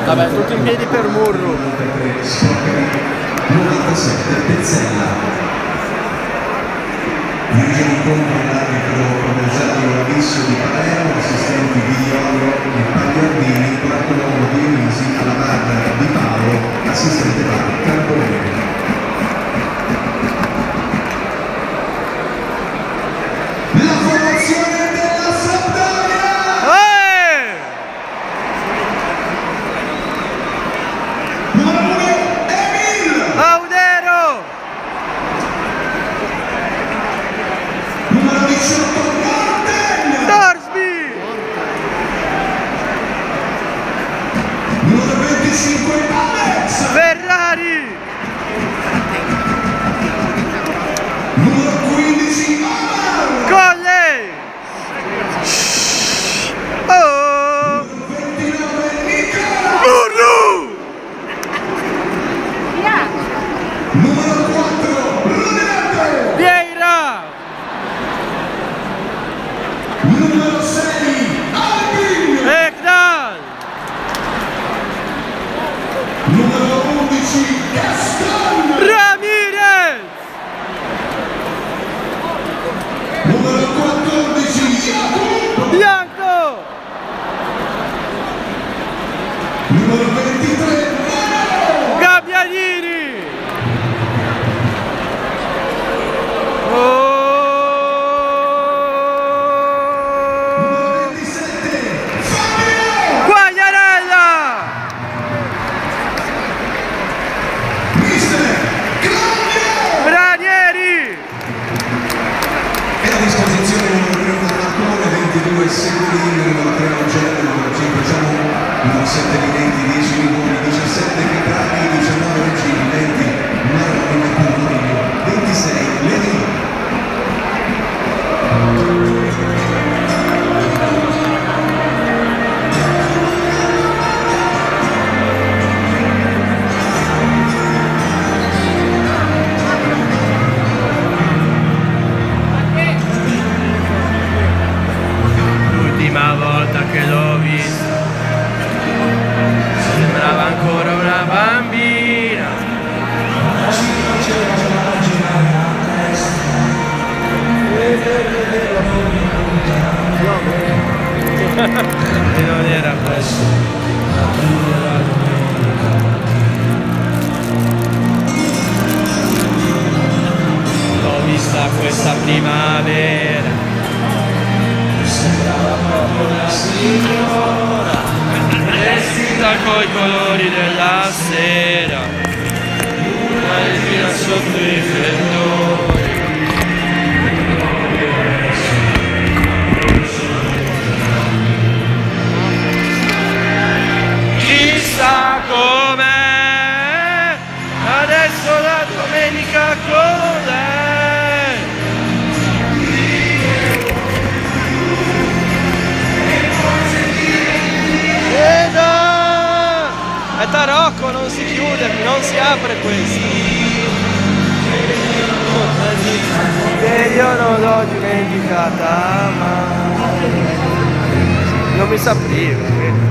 Vabbè, tutti in piedi per Murru. 97 Pezzella. Dirige l'incontro l'arbitro Provenzano Abisso di Palermo, assistenti Vigliolo e Pagliardini, Coracolomo Dionisi, alla barra Di Paolo, assistente VAR Carbonelli. La formazione della Sampdoria! Numero 1 Emil! Audero! Numero 18 Morten! Dorsby! Numero 25 Alex! Ferrari! Numero 15 Omar! Colley! Oh! Numero 29 Nicola! Murru! Numero 4 Ronaldo! Vieira! Numero 6 Albin! Ekdal! Numero 11 Gaston! Ramirez! Numero 14 Jakub! Bianco! Numero 23 Mano! Gabbianini! Oh! Numero 27 Fabio! Quagliarella! Mister Claudio! Ranieri! E a disposizione numero 1 Marcone, 22 Segurini, numero 3 Oggetto, numero 5 Giamù, numero 7 Linenti, 10 Ligoni, 17 Caprari, 19 Regini, 20 Maroni e Pulmorillo, 26 Lenino. L'ultima volta che l'ho vista sembrava ancora una bambina. E non era presto. L'ho vista questa primavera, sembrava proprio una signora, vestita coi colori della sera, una respira sotto i riflettori. Chissà com'è, adesso la domenica con lei. È tarocco, non si chiude, non si apre questo. E io non l'ho dimenticata, ma non mi sa aprire.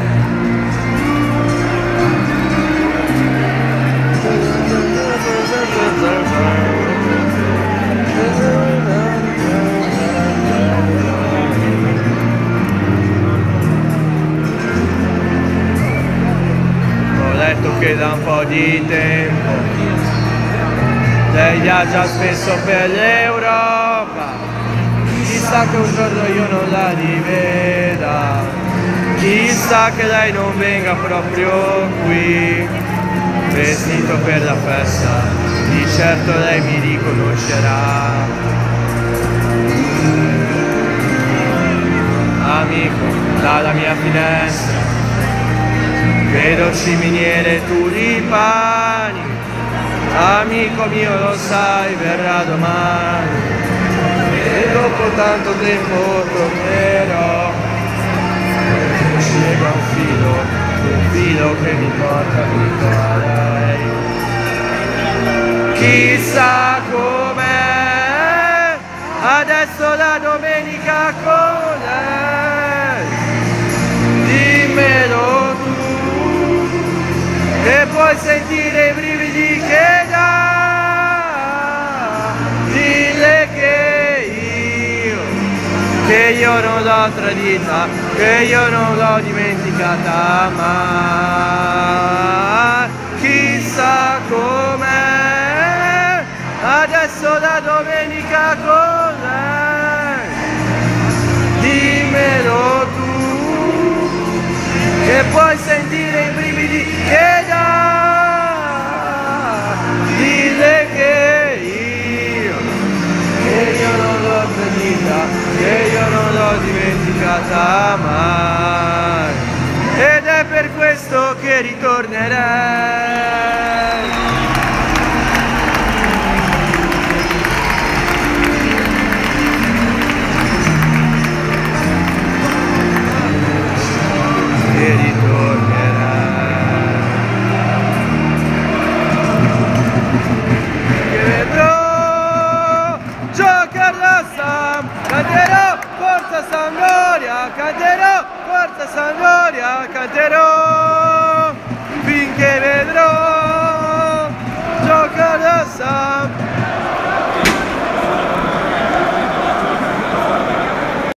Ho letto che da un po' di tempo lei viaggia spesso per l'Europa, chissà che un giorno io non la riveda, chissà che lei non venga proprio qui, vestito per la festa, di certo lei mi riconoscerà. Amico, dalla mia finestra vedo ciminiere e tulipani, amico mio lo sai, verrà domani e dopo tanto tempo tornerò, ci lega un filo che mi porta dritto a lei. Chissà com'è adesso la domenica con lei, dimmelo tu. sentire i brividi che dà, dille che io non l'ho tradita, che io non l'ho dimenticata mai. Chissà com'è adesso la domenica con lei, dimmelo tu che puoi sentire i brividi che dà, dille che io non l'ho tradita, che io non l'ho dimenticata mai, ed è per questo che ritornerei. Che ritornerei, che vedrò giocare la Sam, canterò forza Sampdoria, canterò forza Sampdoria, canterò.